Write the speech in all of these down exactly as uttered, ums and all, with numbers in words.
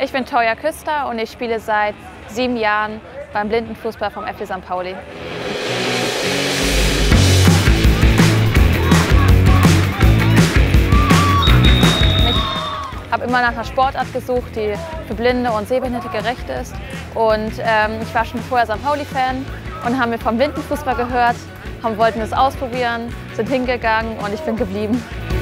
Ich bin Toya Küster und ich spiele seit sieben Jahren beim Blindenfußball vom F C Sankt Pauli. Ich habe immer nach einer Sportart gesucht, die für Blinde und Sehbehinderte gerecht ist. Und ähm, ich war schon vorher Sankt Pauli-Fan und haben wir vom Blindenfußball gehört, haben, wollten es ausprobieren, sind hingegangen und ich bin geblieben.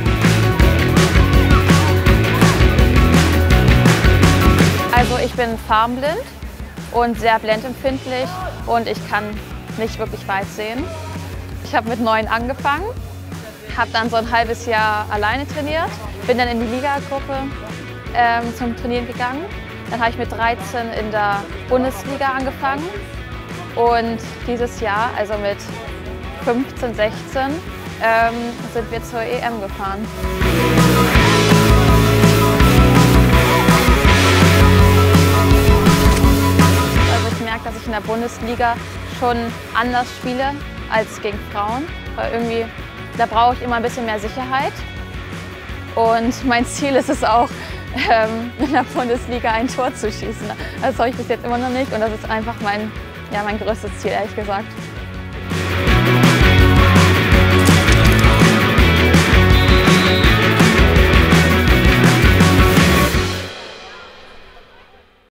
Also ich bin farbenblind und sehr blendempfindlich und ich kann nicht wirklich weit sehen. Ich habe mit neun angefangen, habe dann so ein halbes Jahr alleine trainiert, bin dann in die Liga-Gruppe ähm, zum Trainieren gegangen. Dann habe ich mit dreizehn in der Bundesliga angefangen und dieses Jahr, also mit fünfzehn, sechzehn, ähm, sind wir zur E M gefahren. Dass ich in der Bundesliga schon anders spiele als gegen Frauen, weil irgendwie, da brauche ich immer ein bisschen mehr Sicherheit. Und mein Ziel ist es auch, ähm, in der Bundesliga ein Tor zu schießen. Das habe ich bis jetzt immer noch nicht und das ist einfach mein, ja, mein größtes Ziel, ehrlich gesagt.